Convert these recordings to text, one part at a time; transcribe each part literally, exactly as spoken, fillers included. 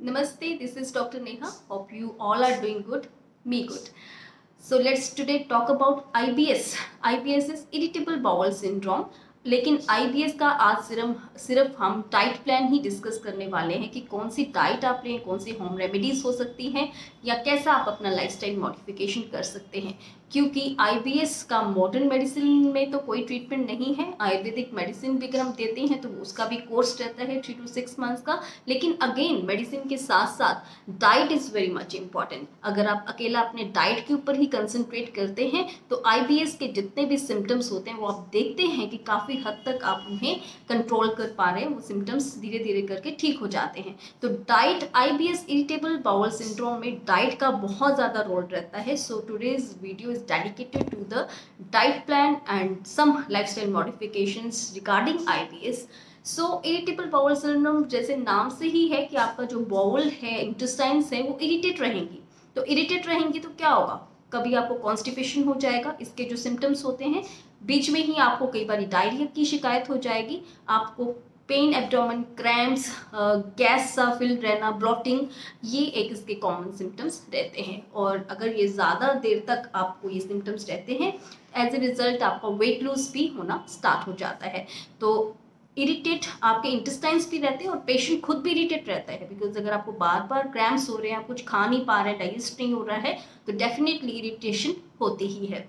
Namaste, this is Doctor Neha. Hope you all are doing good. Me good. So let's today talk about I B S. I B S is irritable bowel syndrome. लेकिन आई B S का आज सिर्फ सिर्फ हम diet plan ही discuss करने वाले हैं कि कौन सी डाइट आप लें, कौन सी होम रेमेडीज हो सकती हैं या कैसा आप अपना लाइफस्टाइल मॉडिफिकेशन कर सकते हैं। क्योंकि आई बी एस का मॉडर्न मेडिसिन में तो कोई ट्रीटमेंट नहीं है। आयुर्वेदिक मेडिसिन भी अगर हम देते हैं तो उसका भी कोर्स रहता है थ्री टू सिक्स मंथ्स का। लेकिन अगेन मेडिसिन के साथ साथ diet is very much important. अगर आप अकेला अपने डाइट के ऊपर ही कंसंट्रेट करते हैं तो आई बी एस के जितने भी सिम्टम्स होते हैं वो आप देखते हैं कि काफ़ी हद तक आप उन्हें कंट्रोल कर पा रहे हैं। वो सिम्टम्स धीरे धीरे करके ठीक हो जाते हैं। तो diet I B S irritable bowel syndrome में डाइट का बहुत ज़्यादा रोल रहता है। So today's video is dedicated to the diet plan and some lifestyle modifications regarding I B S. So irritable bowel syndrome जैसे नाम से ही है कि आपका जो बाउल है, इंटेस्टाइन्स है, वो इरिटेट रहेंगी। तो इरिटेट रहेंगी तो क्या होगा, कभी आपको कॉन्स्टिपेशन हो जाएगा। इसके जो सिम्टम्स होते हैं, बीच में ही आपको कई बार डायरिया की शिकायत हो जाएगी, आपको पेन एब्डोमेन, क्रैम्प्स, गैस सा फिल रहना, ब्लॉटिंग, ये एक इसके कॉमन सिम्टम्स रहते हैं। और अगर ये ज़्यादा देर तक आपको ये सिम्टम्स रहते हैं, एज ए रिजल्ट आपका वेट लूज भी होना स्टार्ट हो जाता है। तो इरिटेट आपके इंटेस्टाइन्स भी रहते हैं और पेशेंट खुद भी इरिटेट रहता है। बिकॉज अगर आपको बार बार क्रैम्प्स हो रहे हैं, आप कुछ खा नहीं पा रहे हैं, डाइजेस्ट नहीं हो रहा है, तो डेफिनेटली इरिटेशन होती ही है।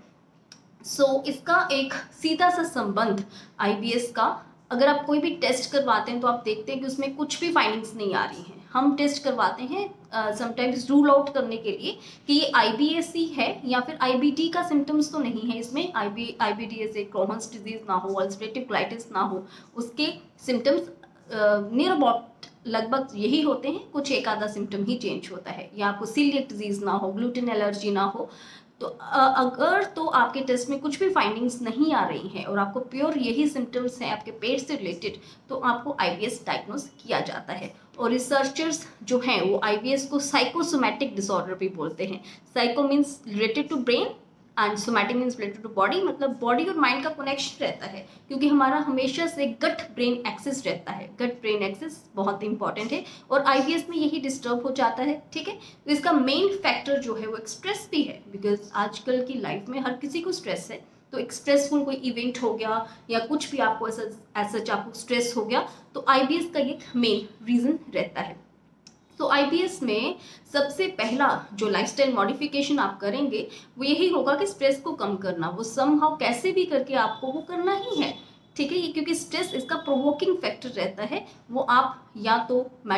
सो so, इसका एक सीधा सा संबंध आई बी एस का, अगर आप कोई भी टेस्ट करवाते हैं तो आप देखते हैं कि उसमें कुछ भी फाइंडिंग्स नहीं आ रही हैं। हम टेस्ट करवाते हैं समटाइम्स रूल आउट करने के लिए कि ये आई बी एस ही है या फिर आई बी डी का सिम्टम्स तो नहीं है इसमें। I B I B D ऐसे क्रोहन्स डिजीज ना हो, अल्सरेटिव कोलाइटिस ना हो, उसके सिम्टम्स नियर अबाउट लगभग यही होते हैं। कुछ एक आधा सिम्टम ही चेंज होता है, या आपको सीलिएक डिजीज ना हो, ग्लूटेन एलर्जी ना हो। तो अगर तो आपके टेस्ट में कुछ भी फाइंडिंग्स नहीं आ रही हैं और आपको प्योर यही सिम्टम्स हैं आपके पेट से रिलेटेड, तो आपको आई बी एस डायग्नोज किया जाता है। और रिसर्चर्स जो हैं वो आई बी एस को साइकोसोमैटिक डिसऑर्डर भी बोलते हैं। Psycho means related to brain and somatic means related to body, मतलब बॉडी और माइंड का कनेक्शन रहता है। क्योंकि हमारा हमेशा से गट ब्रेन एक्सिस रहता है। गट ब्रेन एक्सिस बहुत इंपॉर्टेंट है और आई बी एस में यही डिस्टर्ब हो जाता है। ठीक है, तो इसका मेन फैक्टर जो है वो एक स्ट्रेस भी है। बिकॉज आजकल की लाइफ में हर किसी को स्ट्रेस है। तो एक स्ट्रेसफुल कोई इवेंट हो गया या कुछ भी आपको ऐसा ऐसा आपको स्ट्रेस हो गया, तो आई बी एस का एक मेन रीज़न रहता है। तो आई बी एस में सबसे पहला जो लाइफस्टाइल मॉडिफिकेशन आप करेंगे वो यही होगा कि स्ट्रेस को कम करना। वो समहाउ कैसे भी करके आपको वो करना ही है। ठीक है, क्योंकि स्ट्रेस इसका प्रोवोकिंग फैक्टर रहता है। वो आप या तो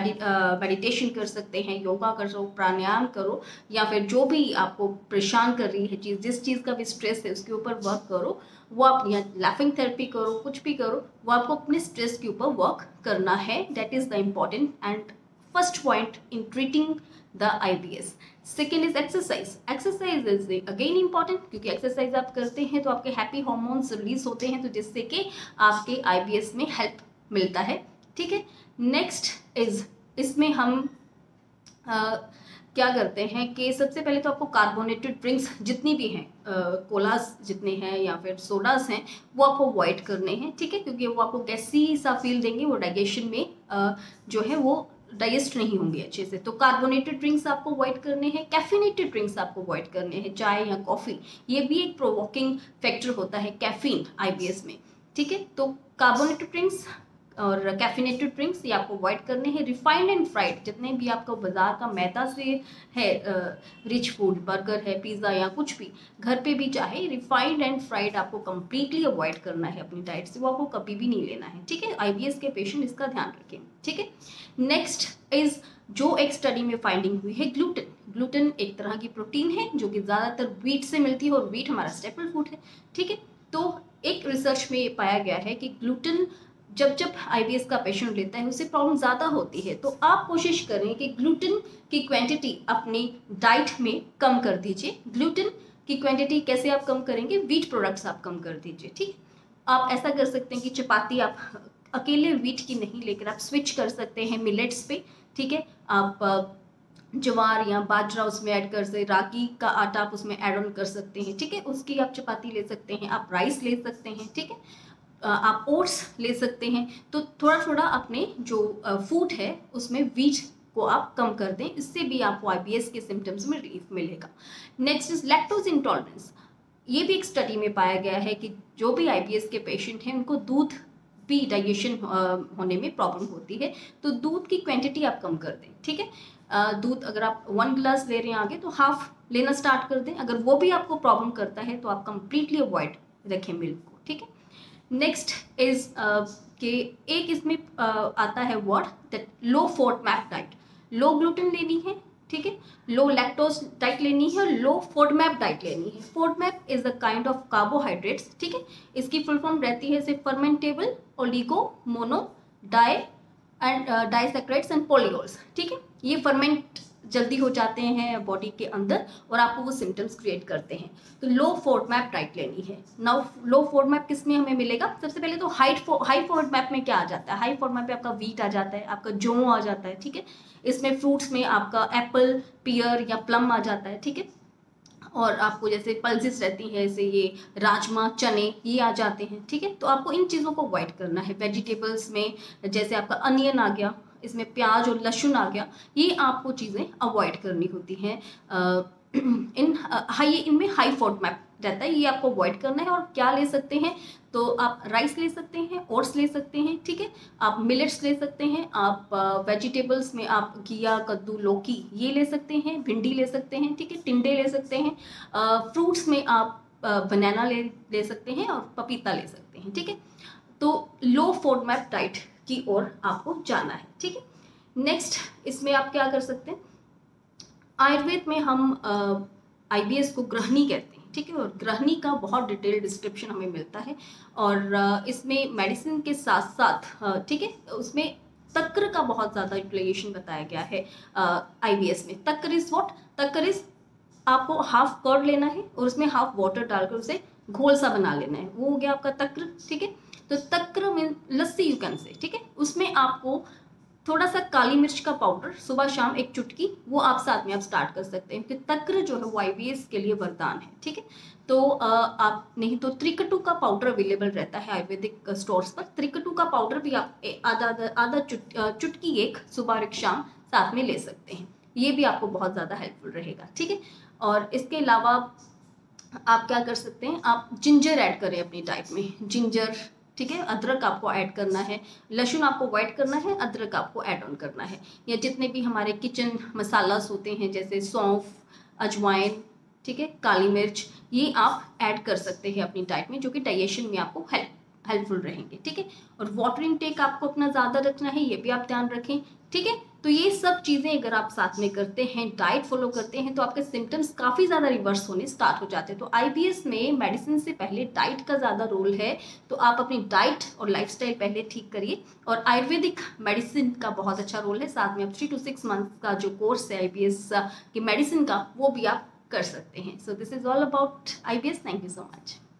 मेडिटेशन कर सकते हैं, योगा करो, प्राणायाम करो, या फिर जो भी आपको परेशान कर रही है चीज़, जिस चीज़ का भी स्ट्रेस है उसके ऊपर वर्क करो। वो आप या लाफिंग थेरेपी करो, कुछ भी करो, वो आपको अपने स्ट्रेस के ऊपर वर्क करना है। That is the important and first point in treating the I B S. Second is exercise. Exercise is again important क्योंकि exercise आप करते हैं तो आपके हैप्पी हार्मोन्स रिलीज होते हैं, तो जिससे कि आपके I B S में हेल्प मिलता है। ठीक है, नेक्स्ट इज इसमें हम uh, क्या करते हैं कि सबसे पहले तो आपको कार्बोनेटेड ड्रिंक्स जितनी भी हैं, कोलास जितने हैं या फिर सोडास हैं, वो आपको अवॉइड करने हैं। ठीक है, क्योंकि वो आपको गैसी सा फील देंगे, वो डाइजेशन में uh, जो है वो डाइजेस्ट नहीं होंगे अच्छे से। तो कार्बोनेटेड ड्रिंक्स आपको अवॉइड करने हैं। कैफिनेटेड ड्रिंक्स आपको अवॉइड करने हैं, चाय या कॉफ़ी, ये भी एक प्रोवोकिंग फैक्टर होता है कैफीन आई बी एस में। ठीक है, तो कार्बोनेटेड ड्रिंक्स और कैफिनेटेड ड्रिंक्स ये आपको अवॉइड करने हैं। रिफाइंड एंड फ्राइड जितने भी आपका बाजार का मैदा से है रिच फूड, बर्गर है, पिज़्ज़ा या कुछ भी, घर पे भी चाहे, रिफाइंड एंड फ्राइड आपको कम्प्लीटली अवॉइड करना है अपनी डाइट से। वो आपको कभी भी नहीं लेना है। ठीक है, आई बी एस के पेशेंट इसका ध्यान रखें। ठीक है, नेक्स्ट इज जो एक स्टडी में फाइंडिंग हुई है, ग्लूटेन। ग्लूटेन एक तरह की प्रोटीन है जो कि ज़्यादातर व्हीट से मिलती है और व्हीट हमारा स्टेपल फूड है। ठीक है, तो एक रिसर्च में ये पाया गया है कि ग्लूटेन जब जब आई बी एस का पेशेंट लेता है उससे प्रॉब्लम ज़्यादा होती है। तो आप कोशिश करें कि ग्लूटेन की क्वांटिटी अपनी डाइट में कम कर दीजिए। ग्लूटेन की क्वांटिटी कैसे आप कम करेंगे, व्हीट प्रोडक्ट्स आप कम कर दीजिए। ठीक, आप ऐसा कर सकते हैं कि चपाती आप अकेले व्हीट की नहीं लेकर आप स्विच कर सकते हैं मिलेट्स पे। ठीक है, आप ज्वार या बाजरा उसमें ऐड कर सकते, रागी का आटा आप उसमें ऐड ऑन कर सकते हैं। ठीक है, उसकी आप चपाती ले सकते हैं, आप राइस ले सकते हैं। ठीक है, आप ओट्स ले सकते हैं। तो थोड़ा थोड़ा अपने जो फूड है उसमें व्हीट को आप कम कर दें, इससे भी आपको आईबीएस के सिम्टम्स में रिलीफ मिलेगा। Next is lactose intolerance. ये भी एक स्टडी में पाया गया है कि जो भी आईबीएस के पेशेंट हैं उनको दूध भी डाइजेशन होने में प्रॉब्लम होती है, तो दूध की क्वांटिटी आप कम कर दें, ठीक है। दूध अगर आप वन ग्लास ले रहे हैं आगे तो हाफ लेना स्टार्ट कर दें। अगर वो भी आपको प्रॉब्लम करता है तो आप कंप्लीटली अवॉइड रखें मिल्क को, ठीक है। नेक्स्ट इज कि एक इसमें uh, आता है word that low FODMAP diet. Low gluten लेनी है, ठीक है, लो लैक्टोज डाइट लेनी है, लो फोडमैप डाइट लेनी है। FODMAP is a kind of carbohydrates, ठीक है। इसकी फुल फॉर्म रहती है सिर्फ fermentable oligo mono di and disaccharides and polyols, ठीक है। ये फर्मेंट जल्दी हो जाते हैं बॉडी के अंदर और आपको वो सिम्टम्स क्रिएट करते हैं। तो लो फोडमैप डाइट लेनी है। नाउ लो फोडमैप किस में हमें मिलेगा? सबसे पहले तो हाई हाई फोडमैप में क्या आ जाता है? हाई फोडमैप में आपका वीट आ जाता है, आपका जौ आ जाता है, ठीक है। इसमें फ्रूट्स में आपका एप्पल, पियर या प्लम आ जाता है, ठीक है। और आपको जैसे पल्सेस रहती हैं, जैसे ये राजमा, चने, ये आ जाते हैं, ठीक है। तो आपको इन चीज़ों को अवॉइड करना है। वेजिटेबल्स में जैसे आपका अनियन आ गया, इसमें प्याज और लहसुन आ गया, ये आपको चीज़ें अवॉइड करनी होती हैं। इन हाई इनमें हाई फोडमैप रहता है, ये आपको अवॉइड करना है। और क्या ले सकते हैं? तो आप राइस ले सकते हैं, ओट्स ले सकते हैं, ठीक है। आप मिलेट्स ले सकते हैं, आप वेजिटेबल्स में आप घिया, कद्दू, लौकी ये ले सकते हैं, भिंडी ले सकते हैं, ठीक है, टिंडे ले सकते हैं। फ्रूट्स में आप बनाना ले ले सकते हैं और पपीता ले सकते हैं, ठीक है। तो लो फोडमैप डाइट की ओर आपको जाना है, ठीक है। नेक्स्ट इसमें आप क्या कर सकते हैं? आयुर्वेद में हम आईबीएस को ग्रहणी कहते हैं, ठीक है। और ग्रहणी का बहुत डिटेल डिस्क्रिप्शन हमें मिलता है और इसमें मेडिसिन के साथ साथ, ठीक है, उसमें तक्र का बहुत ज़्यादा यूटिलाइजेशन बताया गया है आईबीएस में। तक्र इज व्हाट? तक्र इज आपको हाफ कर्ड लेना है और उसमें हाफ वाटर डालकर उसे घोल सा बना लेना है, वो हो गया आपका तक्र, ठीक है। तो तक्र में लस्सी यू कैन से, ठीक है। उसमें आपको थोड़ा सा काली मिर्च का पाउडर सुबह शाम एक चुटकी, वो आप साथ में आप स्टार्ट कर सकते हैं, क्योंकि तक्र जो है वो आईबीएस के लिए वरदान है, ठीक है। तो आ, आप नहीं तो त्रिकटू का पाउडर अवेलेबल रहता है आयुर्वेदिक स्टोर्स पर। त्रिकटू का पाउडर भी आप आधा आधा आधा चुट, चुटकी एक सुबह और एक शाम साथ में ले सकते हैं, ये भी आपको बहुत ज़्यादा हेल्पफुल रहेगा, ठीक है। और इसके अलावा आप क्या कर सकते हैं? आप जिंजर ऐड करें अपनी डाइट में, जिंजर, ठीक है। अदरक आपको ऐड करना है, लहसुन आपको अवॉइड करना है, अदरक आपको ऐड ऑन करना है। या जितने भी हमारे किचन मसालास होते हैं जैसे सौंफ, अजवाइन, ठीक है, काली मिर्च, ये आप ऐड कर सकते हैं अपनी डाइट में, जो कि डाइजेशन में आपको हेल्प हेल्पफुल रहेंगे, ठीक है। और वाटर इनटेक आपको अपना ज़्यादा रखना है, ये भी आप ध्यान रखें, ठीक है। तो ये सब चीज़ें अगर आप साथ में करते हैं, डाइट फॉलो करते हैं, तो आपके सिम्टम्स काफ़ी ज़्यादा रिवर्स होने स्टार्ट हो जाते हैं। तो आईबीएस में मेडिसिन से पहले डाइट का ज़्यादा रोल है, तो आप अपनी डाइट और लाइफस्टाइल पहले ठीक करिए। और आयुर्वेदिक मेडिसिन का बहुत अच्छा रोल है, साथ में आप थ्री टू सिक्स मंथ का जो कोर्स है आईबीएस की मेडिसिन का, वो भी आप कर सकते हैं। So this is all about IBS. Thank you so much.